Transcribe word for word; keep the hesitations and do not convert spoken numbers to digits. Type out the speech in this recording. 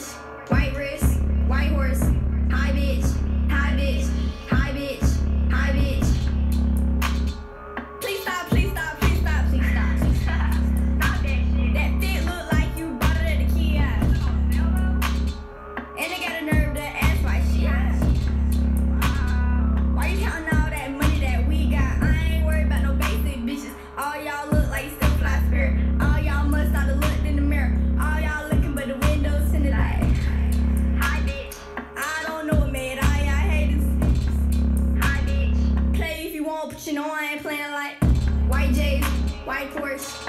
Porsche, white wrist, white horse, high bitch, high bitch, high bitch, high bitch. Please stop, please stop, please stop, please stop, please stop. Stop that shit. That fit look like you bought it at the kiosk. And they got a nerve to ask why she asked. Why you counting all that money that we got? I ain't worried about no basic bitches. All y'all look like still fly spirit. All y'all must not have looked in the mirror. All y'all looking but the windows in the light. Hi bitch. I don't know what made all y'all haters. Hi bitch. Play if you want, but you know I ain't playing like white J's, white Porsche.